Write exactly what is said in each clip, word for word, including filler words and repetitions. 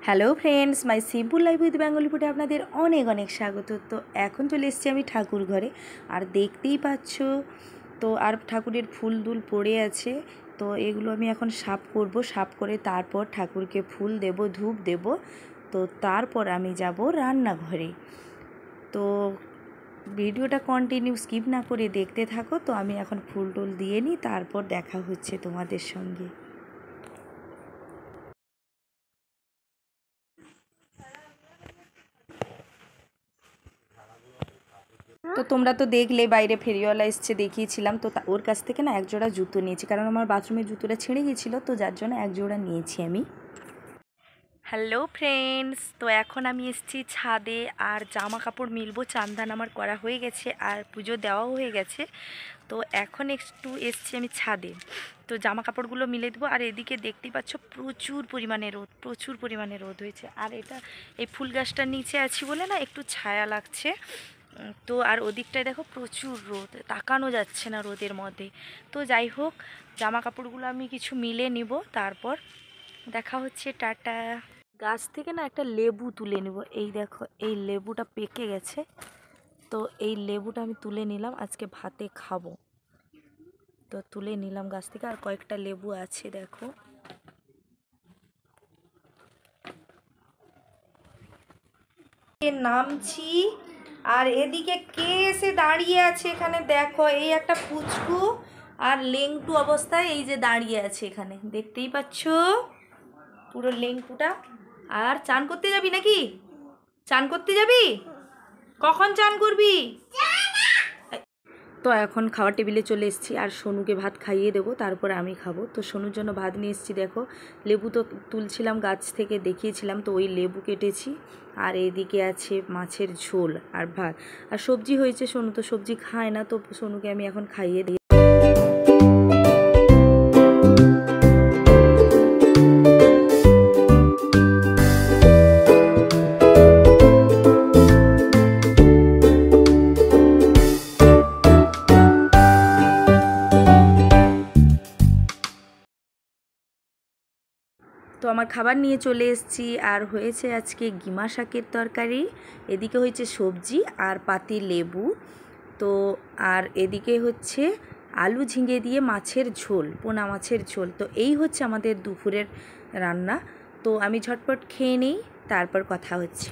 Hello friends, my simple life with Bengali ফুডে আপনাদের অনেক অনেক স্বাগত। তো এখন চলে এসেছি আমি ঠাকুর ঘরে, আর দেখতেই পাচ্ছ তো আর ঠাকুরের ফুল দুল পড়ে আছে। তো এগুলো আমি এখন সাফ করব, সাফ করে তারপর ঠাকুরকে ফুল দেব, ধূপ দেব। তো তারপর আমি যাব রান্নাঘরে। তো ভিডিওটা কন্টিনিউ স্কিপ না করে দেখতে থাকো। তো আমি এখন ফুল টুল দিয়ে নিই, তারপর দেখা হচ্ছে তোমাদের সঙ্গে। তো তোমরা তো দেখলে বাইরে ফেরিওয়ালা এসছে, দেখিয়েছিলাম। তো ওর কাছ থেকে না এক জোড়া জুতো নিয়েছি, কারণ আমার বাথরুমের জুতোটা ছিঁড়ে গিয়েছিলো, তো যার জন্য এক জোড়া নিয়েছি আমি। হ্যালো ফ্রেন্ডস, তো এখন আমি এসেছি ছাদে, আর জামা কাপড় মিলবো। চান্দান আমার করা হয়ে গেছে আর পুজো দেওয়াও হয়ে গেছে। তো এখন একটু এসছি আমি ছাদে, তো জামা কাপড়গুলো মিলে দেবো। আর এদিকে দেখতেই পাচ্ছ প্রচুর পরিমাণে রোদ, প্রচুর পরিমাণে রোদ হয়েছে। আর এটা এই ফুল গাছটার নিচে আছি বলে না একটু ছায়া লাগছে। তো আর ওদিকটায় দেখো প্রচুর রোদ, তাকানো যাচ্ছে না রোদের মধ্যে। তো যাই হোক, জামা কাপড়গুলো আমি কিছু মিলে নিব, তারপর দেখা হচ্ছে। টাটা। গাছ থেকে না একটা লেবু তুলে নিব। এই দেখো, এই লেবুটা পেকে গেছে, তো এই লেবুটা আমি তুলে নিলাম, আজকে ভাতে খাবো। তো তুলে নিলাম গাছ থেকে, আর কয়েকটা লেবু আছে দেখো। নামছি, আর এদিকে কে এসে দাঁড়িয়ে আছে এখানে দেখো। এই একটা পুচকু আর লেংটু অবস্থায় এই যে দাঁড়িয়ে আছে এখানে, দেখতেই পাচ্ছ পুরো লেংটুটা। আর চান করতে যাবি নাকি? চান করতে যাবি? কখন চান করবি? তো এখন খাওয়ার টেবিলে চলে এসেছি, আর সোনুকে ভাত খাইয়ে দেবো, তারপরে আমি খাবো। তো সোনুর জন্য ভাত নিয়ে এসেছি দেখো। লেবু তো তুলছিলাম গাছ থেকে, দেখিয়েছিলাম, তো ওই লেবু কেটেছি। আর এদিকে আছে মাছের ঝোল আর ভাত, আর সবজি হয়েছে। সোনু তো সবজি খায় না, তো সোনুকে আমি এখন খাইয়ে দিই। তো আমার খাবার নিয়ে চলে এসেছি, আর হয়েছে আজকে গিমা শাকের তরকারি, এদিকে হয়েছে সবজি আর পাতি লেবু। তো আর এদিকে হচ্ছে আলু ঝিঙে দিয়ে মাছের ঝোল, পোনা মাছের ঝোল। তো এই হচ্ছে আমাদের দুপুরের রান্না। তো আমি ঝটপট খেয়ে নিই, তারপর কথা হচ্ছে।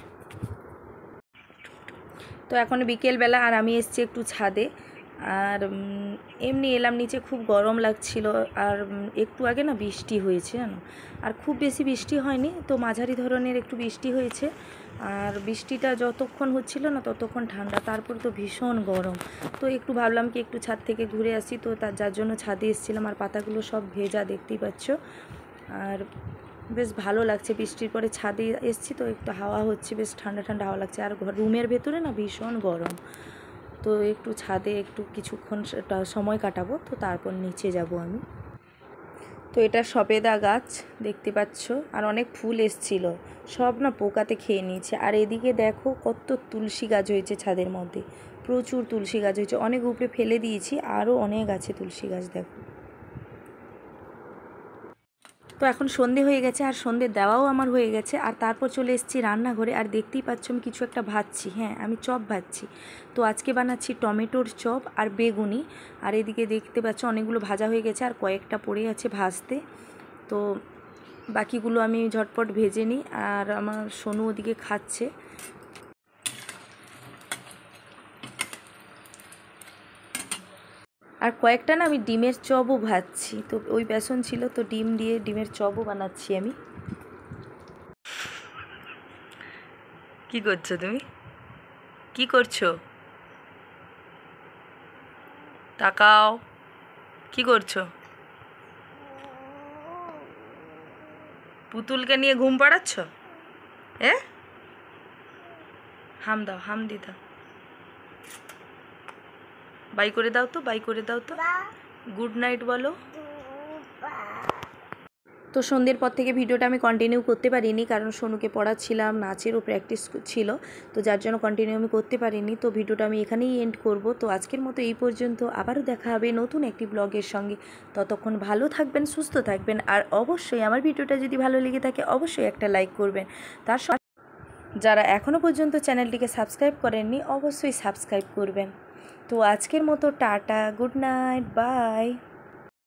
তো এখন বিকেলবেলা, আর আমি এসেছি একটু ছাদে, আর এমনি এলাম নিচে। খুব গরম লাগছিল, আর একটু আগে না বৃষ্টি হয়েছে জানো, আর খুব বেশি বৃষ্টি হয়নি, তো মাঝারি ধরনের একটু বৃষ্টি হয়েছে। আর বৃষ্টিটা যতক্ষণ হচ্ছিল না ততক্ষণ ঠান্ডা, তারপর তো ভীষণ গরম। তো একটু ভাবলাম কি একটু ছাদ থেকে ঘুরে আসি, তো তার যার জন্য ছাদে এসেছিলাম। আর পাতাগুলো সব ভেজা, দেখতেই পাচ্ছ। আর বেশ ভালো লাগছে, বৃষ্টির পরে ছাদে এসেছি, তো একটু হাওয়া হচ্ছে, বেশ ঠান্ডা ঠান্ডা হাওয়া লাগছে। আর রুমের ভেতরে না ভীষণ গরম, তো একটু ছাদে একটু কিছুক্ষণ সময় কাটাবো, তো তারপর নিচে যাব আমি। তো এটা সবেদা গাছ, দেখতে পাচ্ছ, আর অনেক ফুল এসছিল, সব না পোকাতে খেয়ে নিয়েছে। আর এদিকে দেখো কত তুলসী গাছ হয়েছে ছাদের মধ্যে, প্রচুর তুলসী গাছ হয়েছে, অনেক উপরে ফেলে দিয়েছি, আরও অনেক আছে তুলসী গাছ দেখো। তো এখন সন্ধে হয়ে গেছে, আর সন্ধে দেওয়াও আমার হয়ে গেছে। আর তারপর চলে এসেছি রান্নাঘরে, আর দেখতেই পাচ্ছ আমি কিছু একটা ভাজছি। হ্যাঁ, আমি চপ ভাজছি। তো আজকে বানাচ্ছি টমেটোর চপ আর বেগুনি। আর এদিকে দেখতে পাচ্ছ অনেকগুলো ভাজা হয়ে গেছে, আর কয়েকটা পড়ে আছে ভাজতে। তো বাকিগুলো আমি ঝটপট ভেজে নিই, আর আমার সোনু ওদিকে খাচ্ছে। আর কয়েকটা না আমি ডিমের চপও ভাজছি। তো ওই বেসন ছিল, তো ডিম দিয়ে ডিমের চপও বানাচ্ছি আমি। কি করছো তুমি? কি করছো? তাকাও, কি করছো? পুতুলকে নিয়ে ঘুম পাড়াচ্ছ? এ হাম দাও, হাম দি দাও, বাই করে দাও তো, বাই করে দাও তো, গুড নাইট বলো। তো সন্ধ্যের পর থেকে ভিডিওটা আমি কন্টিনিউ করতে পারিনি, কারণ সোনুকে পড়াচ্ছিলাম, নাচেরও প্র্যাকটিস ছিল, তো যার জন্য কন্টিনিউ আমি করতে পারিনি। তো ভিডিওটা আমি এখানেই এন্ড করব। তো আজকের মতো এই পর্যন্ত, আবারও দেখা হবে নতুন একটি ব্লগের সঙ্গে। ততক্ষণ ভালো থাকবেন, সুস্থ থাকবেন, আর অবশ্যই আমার ভিডিওটা যদি ভালো লেগে থাকে অবশ্যই একটা লাইক করবেন। তার সঙ্গে যারা এখনও পর্যন্ত চ্যানেলটিকে সাবস্ক্রাইব করেননি অবশ্যই সাবস্ক্রাইব করবেন। তো আজকের মতো টাটা, গুড নাইট, বাই।